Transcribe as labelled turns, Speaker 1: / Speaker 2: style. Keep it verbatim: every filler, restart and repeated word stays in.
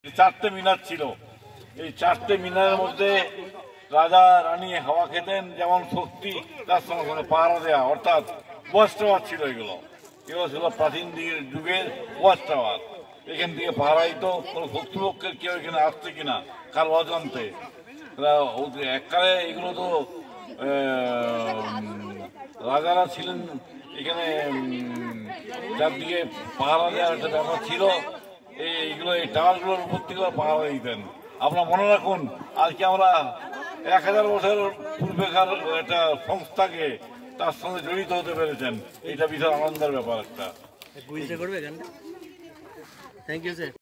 Speaker 1: চারটে মিনার ছিল। এই চারটে মিনারের মধ্যে রাজা রানী হাওয়া খেতেন, যেমন শক্তি তার সঙ্গে সঙ্গে পাহারা দেওয়া, অর্থাৎ ওয়াচ টাওয়ার ছিল। এগুলো এগুলো ছিল প্রাচীন দিকের যুগের ওয়াচ টাওয়ার। এখান থেকে পাহারা দিত কোনো শত্রুপক্ষের কেউ এখানে আসছে কিনা কার অজান্তে। এককালে এগুলো তো রাজারা ছিলেন এখানে, চারদিকে পাহারা দেওয়ার একটা ব্যাপার ছিল। এইগুলো এই টাওয়ারগুলোর উপর থেকে পাহারা দিতেন। আপনারা মনে রাখুন, আজকে আমরা এক হাজার বছর পূর্বেকার একটা সংস্থাকে তার সঙ্গে জড়িত হতে পেরেছেন। এটা বিশাল আনন্দের ব্যাপার একটা।
Speaker 2: Thank you sir.